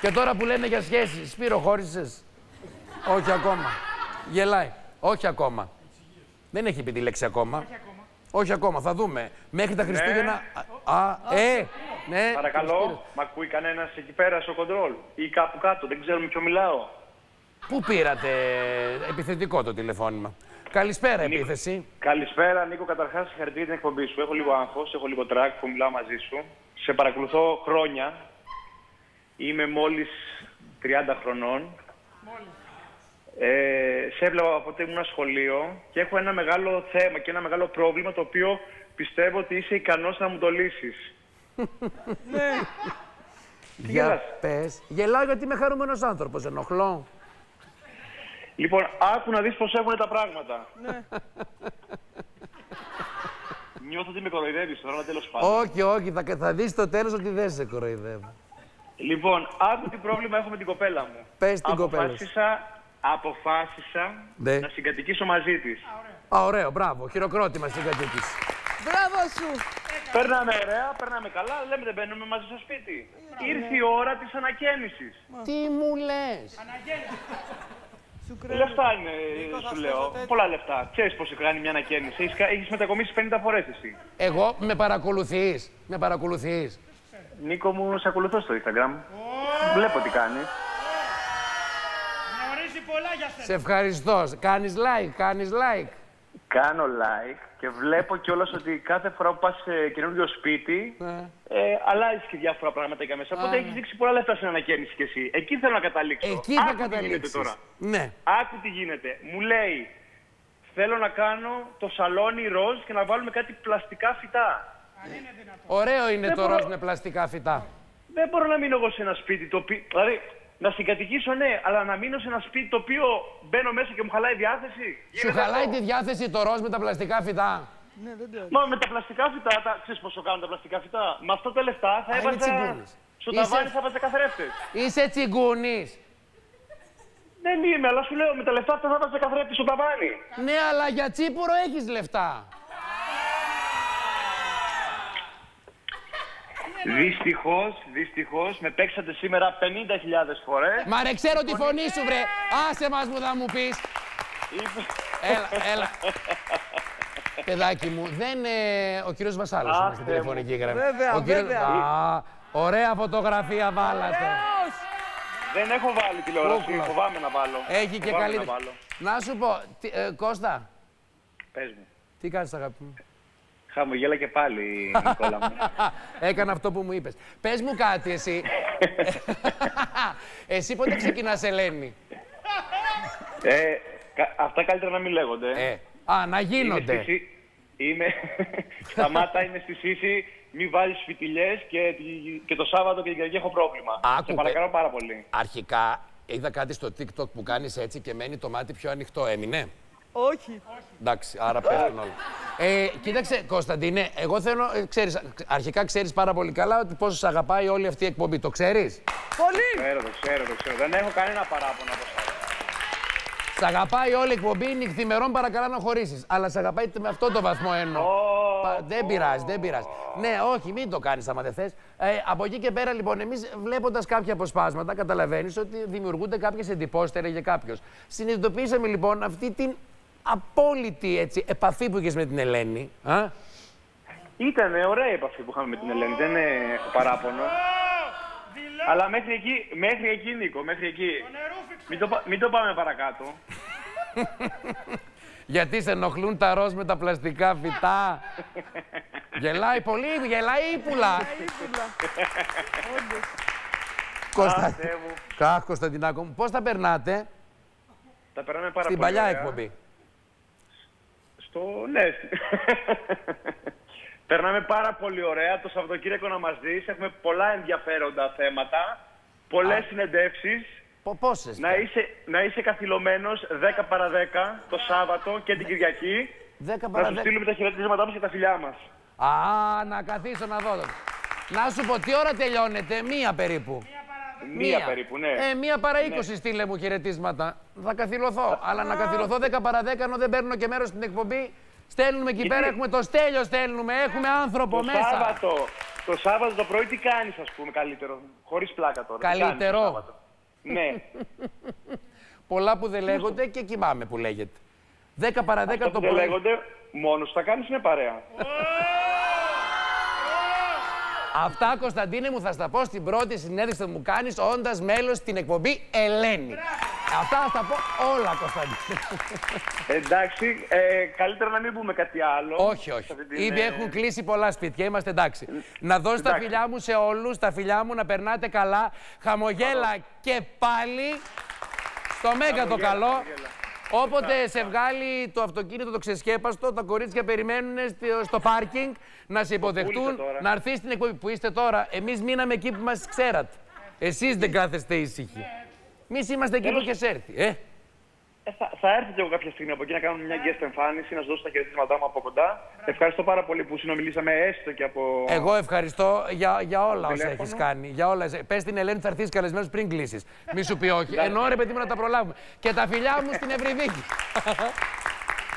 Και τώρα που λέμε για σχέσεις, Σπύρο, χώρισες? Όχι ακόμα. Γελάει. Όχι ακόμα. Δεν έχει πει τη λέξη ακόμα. Όχι ακόμα, θα δούμε. Μέχρι τα Χριστούγεννα. Ναι. Παρακαλώ, μ' ακούει κανένας εκεί πέρα στο κοντρόλ ή κάπου κάτω, δεν ξέρω με ποιο μιλάω. Πού πήρατε επιθετικό το τηλεφώνημα? Καλησπέρα, επίθεση. Καλησπέρα, Νίκο. Καταρχάς, συγχαρητήρια την εκπομπή σου. Έχω λίγο άγχος, έχω λίγο τρακ που μιλάω μαζί σου. Σε παρακολουθώ χρόνια. Είμαι μόλις 30 χρονών. Σε έβλεπα από τότε ήμουν σχολείο και έχω ένα μεγάλο θέμα και ένα μεγάλο πρόβλημα το οποίο πιστεύω ότι είσαι ικανός να μου το λύσεις. Ναι. Για πες. Γελάω γιατί είμαι χαρούμενος άνθρωπος, ενοχλώ. Λοιπόν, άκου να δεις πώς έχουν τα πράγματα. Ναι. Νιώθω ότι με κοροϊδεύεις τώρα, αλλά τέλος πάντων. Όχι, όχι, θα δεις στο τέλος ότι δεν σε κοροϊδεύω. Λοιπόν, άκου τι πρόβλημα έχω με την κοπέλα μου. Πες την κοπέλα σου. Αποφάσισα να συγκατοικήσω μαζί της. Ωραίο, μπράβο. Χειροκρότημα συγκατοίκηση. Μπράβο σου. Περνάμε ωραία, περνάμε καλά, λέμε δεν μπαίνουμε μαζί στο σπίτι. Ήρθε η ώρα της ανακαίνησης. Τι μου λες? Λεφτά είναι, σου λέω. Πολλά λεφτά. Ξέρεις πώς κάνει μια ανακαίνιση. Έχεις μετακομίσει 50 φορές εσύ. Εγώ με παρακολουθείς? Με παρακολουθείς? Νίκο μου, σε ακολουθώ στο Instagram. Βλέπω τι κάνεις. Γνωρίζει πολλά για σένα. Σε ευχαριστώ. Κάνεις like, κάνεις like. Κάνω like και βλέπω κιόλας ότι κάθε φορά που πας σε καινούριο σπίτι αλλάζεις και διάφορα πράγματα εκεί μέσα. Οπότε έχεις δείξει πολλά λεφτά στην ανακαίνιση κι εσύ. Εκεί θέλω να καταλήξω. Εκεί θα καταλήξεις. Τώρα. Ναι. Άκου τι γίνεται. Μου λέει, θέλω να κάνω το σαλόνι ροζ και να βάλουμε κάτι πλαστικά φυτά. Ωραίο είναι το ροζ με πλαστικά φυτά. Δεν μπορώ να μείνω εγώ σε ένα σπίτι το οποίο. Δηλαδή, να συγκατοικήσω ναι, αλλά να μείνω σε ένα σπίτι το οποίο μπαίνω μέσα και μου χαλάει διάθεση. Σου χαλάει τη διάθεση το ροζ με τα πλαστικά φυτά? Ναι, δεν το Μα με τα πλαστικά φυτά, ξέρεις πόσο κάνουν τα πλαστικά φυτά. Με αυτά τα λεφτά θα έβαζα. Στο ταβάνι θα έβαζα καθρέφτες. Είσαι τσιγκούνης? Δεν είμαι, αλλά σου λέω με τα λεφτά αυτά θα έβαζα καθρέφτες στο ταβάνι. Ναι, αλλά για τσίπουρο έχεις λεφτά. Δυστυχώς, με παίξατε σήμερα 50.000 φορές. Μα ρε, ξέρω τη φωνή σου, βρε. Άσε μας που θα μου πεις. Έλα. Παιδάκι μου, δεν ο κύριος Βασάλος είναι στην τηλεφωνική γραμμή. Βέβαια. Ωραία φωτογραφία βάλατε. Δεν έχω βάλει τηλεόραση, φοβάμαι να βάλω. Έχει και καλύτερη. Να σου πω, Κώστα. Πες μου. Τι κάνεις, αγάπη μου? Χαμογέλα και πάλι, Νικόλα μου. Έκανα αυτό που μου είπες. Πες μου κάτι εσύ. Εσύ πότε ξεκινάς, Ελένη? Αυτά καλύτερα να μην λέγονται. Να γίνονται. Σταμάτα, είμαι στη Σύση, μη βάλεις φιτιλιές και το Σάββατο και την Κυριακή έχω πρόβλημα. Σε παρακαλώ πάρα πολύ. Αρχικά είδα κάτι στο TikTok που κάνεις έτσι και μένει το μάτι πιο ανοιχτό. Έμεινε? Όχι. Εντάξει, άρα πέφτουν όλα. Κοίταξε, Κωνσταντίνε, εγώ θέλω, αρχικά ξέρεις πάρα πολύ καλά ότι πόσο σ' αγαπάει όλη αυτή η εκπομπή. Το ξέρεις? Πολύ. Το ξέρω. Δεν έχω κανένα παράπονο από εσάς. Σ' αγαπάει όλη η εκπομπή, νυχθημερών παρακαλά να χωρίσεις. Αλλά σ' αγαπάει με αυτό το βαθμό εννοώ. Δεν πειράζει. Ναι, όχι, μην το κάνεις άμα δεν θες. Από εκεί και πέρα, λοιπόν, εμείς βλέποντας κάποια αποσπάσματα, καταλαβαίνεις ότι δημιουργούνται κάποιες εντυπώσεις για κάποιος. Συνειδητοποίησαμε λοιπόν αυτή την απόλυτη επαφή που είχες με την Ελένη. Ήταν ωραία η επαφή που είχαμε με την Ελένη, δεν έχω παράπονο. Αλλά μέχρι εκεί, Νίκο, μέχρι εκεί. Μην το πάμε παρακάτω. Γιατί σε ενοχλούν τα ροζ με τα πλαστικά φυτά? Γελάει πολύ, γελάει ύπουλα. Κωνσταντινάκο μου, πώς τα περνάτε? Τα περνάμε πάρα στην πολύ παλιά ωραία. εκπομπή. Ναι. Περνάμε πάρα πολύ ωραία. Το Σαββατοκύριακο να μας δεις. Έχουμε πολλά ενδιαφέροντα θέματα. Πολλές συνεντεύσεις. Πόσες? Να είσαι καθυλωμένος 10 παρά 10 το Σάββατο και την Κυριακή. 10 παρά 10. Να σου στείλουμε τα χαιρετίσματά μας και τα φιλιά μας. Να καθίσω να δω. Να σου πω, τι ώρα τελειώνετε? Μία περίπου. Μία περίπου, ναι. 1 παρά 20 στείλε μου χαιρετίσματα. Θα καθυλωθώ. Αλλά να καθυλωθώ 10 παρά 10 ενώ δεν παίρνω και μέρος στην εκπομπή. Στέλνουμε εκεί πέρα, έχουμε το Στέλιο, έχουμε άνθρωπο μέσα. Το Σάββατο το πρωί τι κάνεις, ας πούμε, καλύτερο, χωρίς πλάκα τώρα. Καλύτερο. Ναι. Πολλά που δεν λέγονται και κοιμάμαι που λέγεται. 10 παρά 10 το πρωί. Δεν λέγονται, μόνος θα κάνεις, είναι παρέα. Αυτά, Κωνσταντίνε μου, θα στα πω στην πρώτη συνέντευξη που μου κάνεις, όντας μέλος στην εκπομπή Ελένη. Αυτά θα τα πω όλα, Κωνσταντίνε. Εντάξει, καλύτερα να μην πούμε κάτι άλλο. Όχι. Ήδη έχουν κλείσει πολλά σπίτια, είμαστε εντάξει. Να δώσω τα φιλιά μου σε όλους, τα φιλιά μου, να περνάτε καλά. Χαμογέλα και πάλι. Στο Μέγκα το καλό. Όποτε σε βγάλει το αυτοκίνητο το ξεσκέπαστο, τα κορίτσια περιμένουν στο πάρκινγκ να σε υποδεχτούν, να έρθει στην εκπομπή. Που είστε τώρα, εμείς μείναμε εκεί που μας ξέρατε. Εσείς δεν κάθεστε ήσυχοι. Εμείς είμαστε εκεί που έχεις έρθει. Θα έρθω κι εγώ κάποια στιγμή από εκεί να κάνω μια guest εμφάνιση, να σου δώσω τα χαιρετίσματά μου από κοντά. Ευχαριστώ πάρα πολύ που συνομιλήσαμε έστω και από. Εγώ ευχαριστώ για όλα όσα έχεις κάνει. Για όλα. Πες στην Ελένη θα έρθεις καλεσμένος πριν κλείσεις. Μη σου πει όχι. Ενώ ρε παιδί μου να τα προλάβουμε. Και τα φιλιά μου στην Ευρυδίκη.